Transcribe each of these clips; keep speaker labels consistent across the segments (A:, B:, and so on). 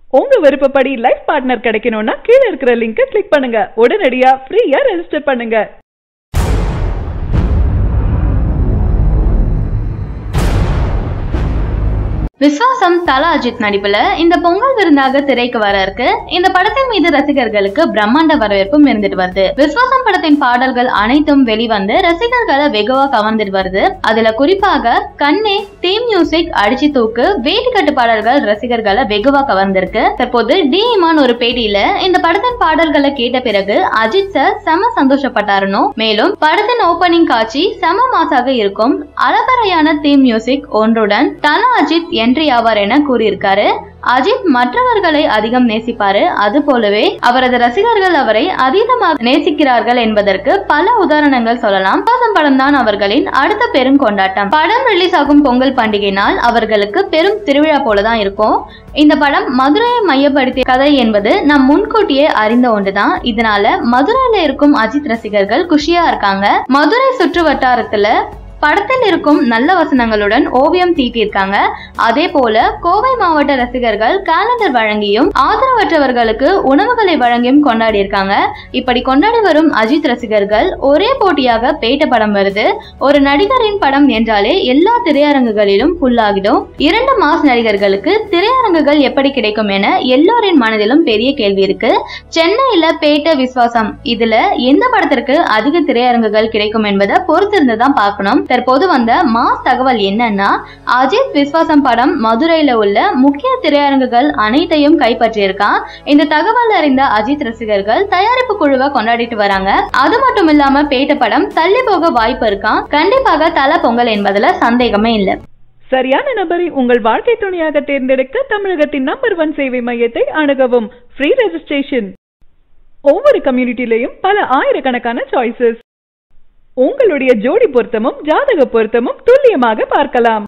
A: உங்க விருப்பப்படி life partner கிடைக்கணும்னா கீழ இருக்கிற லிங்கை கிளிக் பண்ணுங்க. உடனடியா ஃப்ரீயா ரெஜிஸ்டர் பண்ணுங்க.
B: விஸ்வாசம் தல அஜித் நடிப்புல இந்த பொங்கல் விருந்தாக திரைக்கு வர இருக்கு. இந்த படத்தின் மீது ரசிகர்களுக்கு பிரம்மாண்ட வரவேற்பும் இருந்துட்டு வருது. விஸ்வாசம் படத்தின் பாடல்கள் அனைத்தும் வெளிவந்து ரசிகர்களை வெகுவா கவர்ந்துட்டு வருது. அதுல குறிப்பாக கண்ணே, தீம் மியூசிக், அடிச்சு தூக்கு, வேட்டி கட்டு பாடல்கள் ரசிகர்களை வெகுவா கவர்ந்திருக்கு. தற்போது டி இமான் ஒரு பேட்டியில இந்த படத்தின் பாடல்களை கேட்ட பிறகு அஜித் சார் செம சந்தோஷப்பட்டாருன்னு, மேலும் படத்தின் ஓபனிங் காட்சி செம மாசாக இருக்கும், அலபறையான தீம் மியூசிக் ஒன்றுடன் தல அஜித் என்ட்ரி ஆவார் என கூறியிருக்காரு. அஜித் மற்றவர்களை அதிகம் நேசிப்பாரு, அது போலவே அவரது ரசிகர்கள் அவரை அதீதமாக நேசிக்கிறார்கள் என்பதற்கு பல உதாரணங்கள் சொல்லலாம். விஸ்வாசம் படம் தான் அவர்களின் அடுத்த பெரும் கொண்டாட்டம். படம் ரிலீஸ் ஆகும் பொங்கல் பண்டிகை நாள் அவர்களுக்கு பெரும் திருவிழா போலதான் இருக்கும். இந்த படம் மதுரையை மையப்படுத்திய கதை என்பது நாம் முன்கூட்டியே அறிந்த ஒன்றுதான். இதனால மதுரையில இருக்கும் அஜித் ரசிகர்கள் குஷியா இருக்காங்க. மதுரை சுற்று வட்டாரத்துல படத்தில் இருக்கும் நல்ல வசனங்களுடன் ஓவியம் தீட்டியிருக்காங்க. அதே போல கோவை மாவட்ட ரசிகர்கள் கேலண்டர் வழங்கியும் ஆதரவற்றவர்களுக்கு உணவுகளை வழங்கியும் கொண்டாடி இருக்காங்க. இப்படி கொண்டாடி வரும் அஜித் ரசிகர்கள் ஒரே போட்டியாக பேட்ட படம் வருது. ஒரு நடிகரின் படம் என்றாலே எல்லா திரையரங்குகளிலும் புல்லாகிடும். 2 மாஸ் நடிகர்களுக்கு திரையரங்குகள் எப்படி கிடைக்கும் என எல்லோரின் மனதிலும் பெரிய கேள்வி இருக்கு. சென்னையில பேட்ட, விஸ்வாசம் இதுல எந்த படத்திற்கு அதிக திரையரங்குகள் கிடைக்கும் என்பதை பொறுத்திருந்துதான் பார்க்கணும். தற்போது வந்த மாஸ் தகவல் என்னன்னா, அஜித் விஸ்வாசம் படம் மதுரையில உள்ள முக்கிய திரையரங்குகள் அனைத்தையும் கைப்பற்றியிருக்கான். இந்த தகவல் அறிந்த அஜித் ரசிகர்கள் தயாரிப்பு குழுவை கொண்டாடிட்டு வராங்க. அது மட்டும் இல்லாம பேட்ட படம் தள்ளி போக வாய்ப்பு இருக்கான். கண்டிப்பாக தல பொங்கல் என்பதுல சந்தேகமே இல்லை.
A: சரியான நபரை உங்கள் வாழ்க்கை துணையாக தேர்ந்தெடுக்க தமிழகத்தின் நம்பர் 1 சேவை மையத்தை அணுகவும். Free registration. ஒவ்வொரு கம்யூனிட்டிலையும் பல ஆயிரக்கணக்கான சாய்ஸஸ். உங்களுடைய ஜோடி பொருத்தமும் ஜாதக பொருத்தமும் துல்லியமாக பார்க்கலாம்.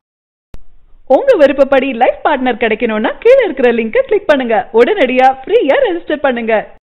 A: உங்க விருப்பப்படி லைஃப் பார்ட்னர் கிடைக்கணும்னா கீழ இருக்கிற லிங்கை கிளிக் பண்ணுங்க. உடனடியா ஃப்ரீயா ரெஜிஸ்டர் பண்ணுங்க.